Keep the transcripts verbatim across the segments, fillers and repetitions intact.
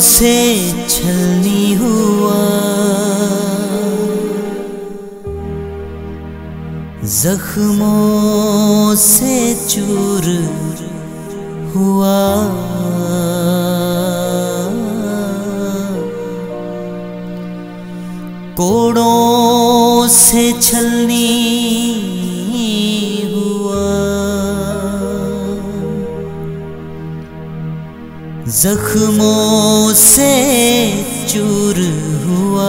से छलनी हुआ, जख्मों से चूर हुआ, कोड़ों से छलनी हुआ, जख्मों से चूर हुआ,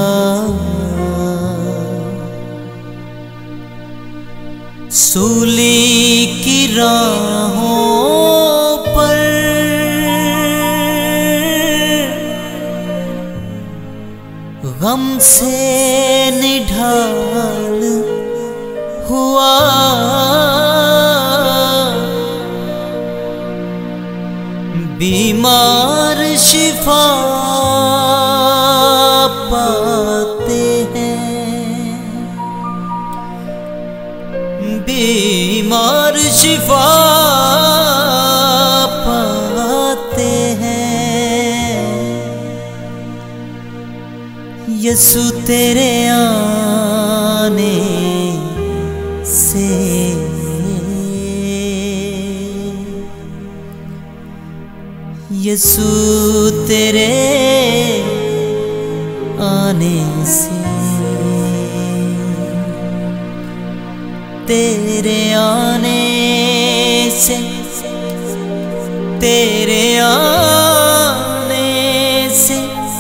सूली की राहों पर गम से निढाल हुआ, बीमार शिफा पाते हैं, बीमार शिफा पाते हैं। यसु तेरे आने से, यसु तेरे आने से, तेरे आने से, तेरे आने से,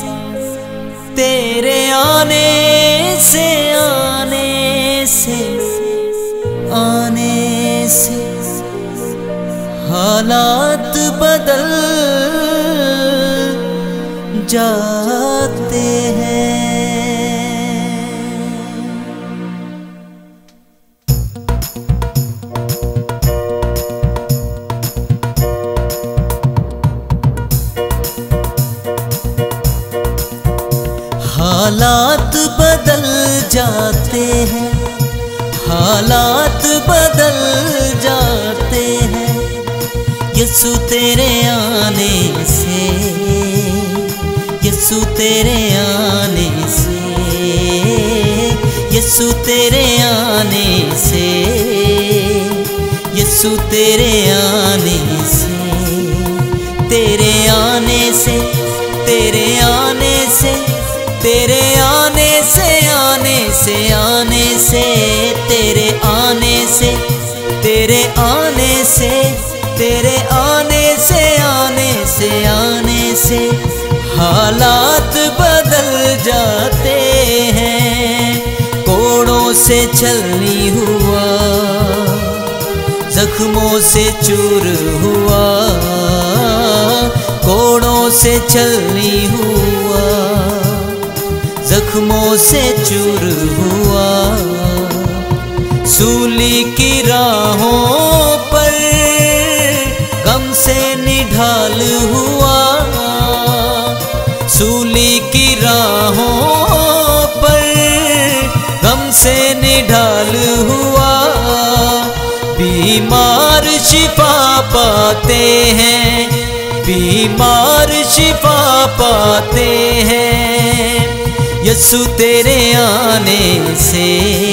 तेरे आने से, आने से, आने से हालात बदल जाते हैं। हालात बदल जाते हैं, हालात बदल जाते हैं, यसु तेरे आने से, यसु तेरे आने से, यसु तेरे आने से, यसु तेरे आने से, तेरे आने से, तेरे आने से, तेरे आने से, आने से, आने से, तेरे आने से, तेरे आने से, तेरे आने से, आने से, आने से हालात बदल जाते हैं। कोड़ों से छलनी हुआ, जख्मों से चूर हुआ, कोड़ों से छलनी हुआ, जख्मों से चूर हुआ, सूली की राहों पर गम से निढाल हुआ, सूली की राहों पर गम से निढाल हुआ, बीमार शिफा पाते हैं, बीमार शिफा पाते हैं, यसु तेरे आने से,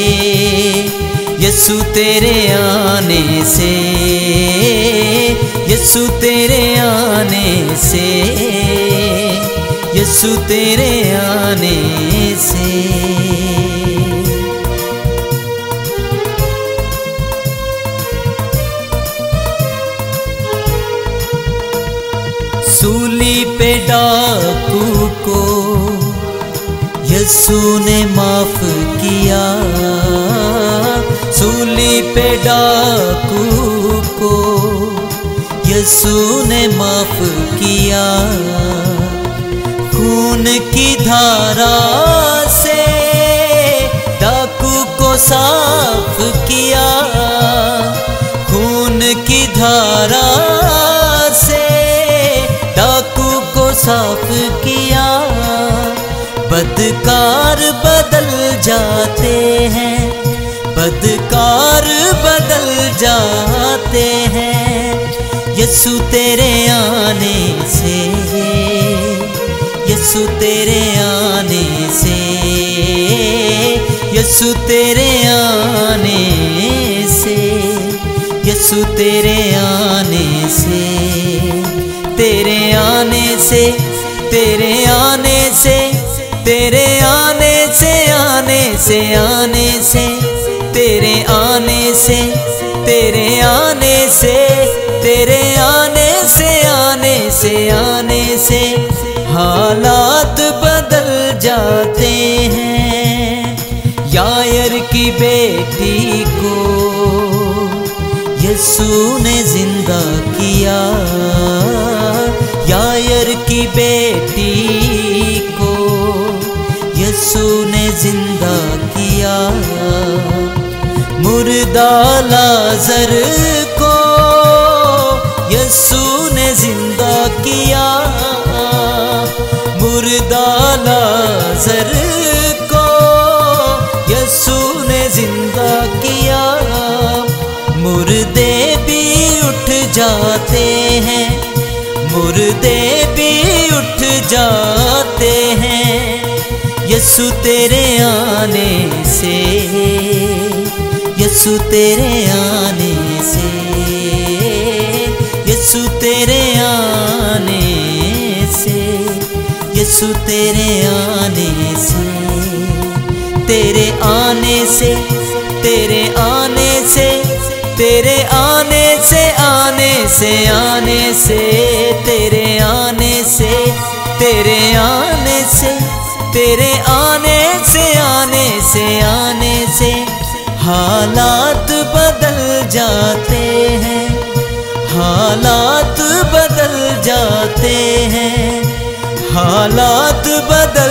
यसु तेरे आने से, यसु तेरे आने से, यसु तेरे आने से। सूली पे डाकू को यसु ने माफ किया, सूली पे डाकू को यसु ने माफ किया, खून की धारा से डाकू को साफ किया, खून की धारा से डाकू को साफ किया, बदकार बदल जाते हैं, बदकार बदल जाते हैं, यसु तेरे आने से, यसु तेरे आने से, यसु तेरे आने से, यसु तेरे आने से, तेरे आने से, तेरे आने से, तेरे आने से, आने से, आने से, तेरे आने से, तेरे आने से, तेरे आने से, आने से, आने से हालात बदल जाते हैं। यायर की बेटी को यसु ने जिंदा किया, यायर की बेटी को यसु ने जिंदा किया। मुर्दा लाजर को यसु ने जिंदा किया, मुर्दा लाजर को यसु ने जिंदा किया। मुर्दे भी उठ जाते हैं, मुर्दे भी उठ जाते हैं यसु तेरे आने से, यसु तेरे आने से, यसु तेरे आने से, यसु तेरे आने से, तेरे आने से, तेरे आने से, तेरे आने से, आने से, आने से, तेरे आने से, तेरे आने से, तेरे आने से, आने से, आने से हालात बदल जाते हैं, हालात बदल जाते हैं, हालात बदल